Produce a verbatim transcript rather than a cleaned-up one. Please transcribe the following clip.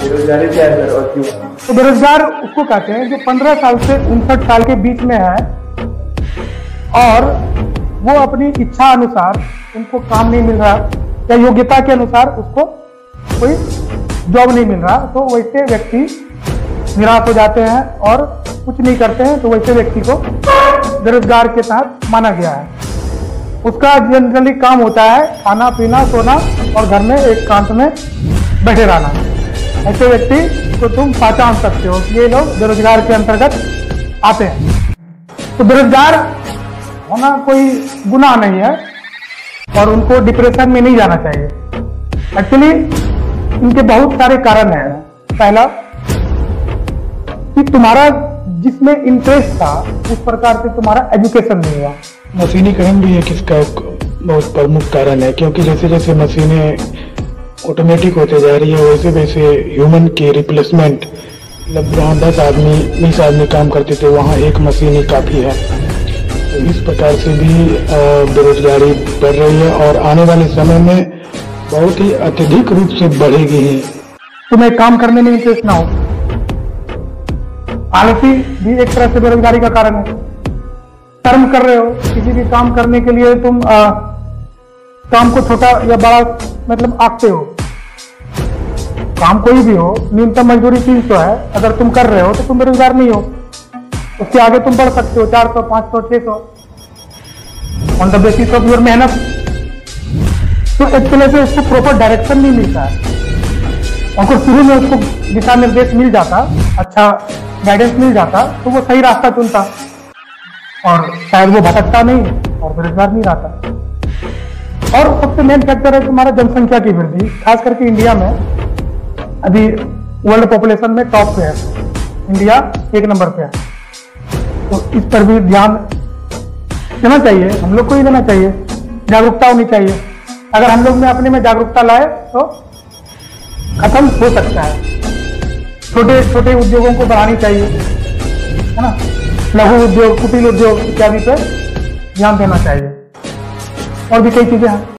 बेरोजगारी क्या है और क्यों? तो बेरोजगार उसको कहते हैं जो पंद्रह साल से उनसठ साल के बीच में है और वो अपनी इच्छा अनुसार उनको काम नहीं मिल रहा या योग्यता के अनुसार उसको कोई जॉब नहीं मिल रहा, तो वैसे व्यक्ति निराश हो जाते हैं और कुछ नहीं करते हैं, तो वैसे व्यक्ति को बेरोजगार के तहत माना गया है। उसका जनरली काम होता है खाना पीना सोना और घर में एक कांत में बैठे रहना। ऐसे व्यक्ति को तुम पहचान सकते हो कि ये लोग बेरोजगार के अंतर्गत आते हैं। तो बेरोजगार होना कोई गुनाह नहीं है और उनको डिप्रेशन में नहीं जाना चाहिए। एक्चुअली इनके बहुत सारे कारण हैं। पहला कि तुम्हारा जिसमें इंटरेस्ट था उस प्रकार से तुम्हारा एजुकेशन नहीं हुआ। मशीनीकरण भी एक इसका बहुत प्रमुख कारण है, क्योंकि जैसे जैसे मशीनें ऑटोमेटिक होते जा रही है वैसे वैसे ह्यूमन की रिप्लेसमेंट, मतलब जहाँ दस आदमी बीस आदमी काम करते थे वहाँ एक मशीन ही काफ़ी है। तो इस प्रकार से भी बेरोजगारी बढ़ रही है और आने वाले समय में बहुत ही अत्यधिक रूप से बढ़ेगी ही। तुम्हें काम करने में इंटरेस्ट ना हो, आलसी भी एक तरह से बेरोजगारी का कारण है। कर्म कर रहे हो, किसी भी काम करने के लिए तुम आ, काम को छोटा या बड़ा मतलब आंकते हो। काम कोई भी हो, न्यूनतम मजदूरी तीन सौ है, अगर तुम कर रहे हो तो तुम बेरोजगार नहीं हो। उसके आगे तुम बढ़ सकते हो चार सौ पांच सौ छह सौ on the basis of your मेहनत। तो एक तरह से उसको प्रॉपर डायरेक्शन नहीं मिलता है। अगर शुरू में उसको दिशा निर्देश मिल जाता, अच्छा गाइडेंस मिल जाता, तो वो सही रास्ता चुनता और शायद वो भटकता नहीं और बेरोजगार नहीं रहता। और सबसे मेन फैक्टर है तुम्हारा जनसंख्या की वृद्धि, खास करके इंडिया में अभी वर्ल्ड पॉपुलेशन में टॉप पे है, इंडिया एक नंबर पे है। तो इस पर भी ध्यान देना चाहिए, हम लोग को ही देना चाहिए, जागरूकता होनी चाहिए। अगर हम लोग में अपने में जागरूकता लाए तो खत्म हो सकता है। छोटे छोटे उद्योगों को बढ़ानी चाहिए, है ना, लघु उद्योग कुटीर उद्योग इत्यादि पर ध्यान देना चाहिए और भी कई चीजें हैं।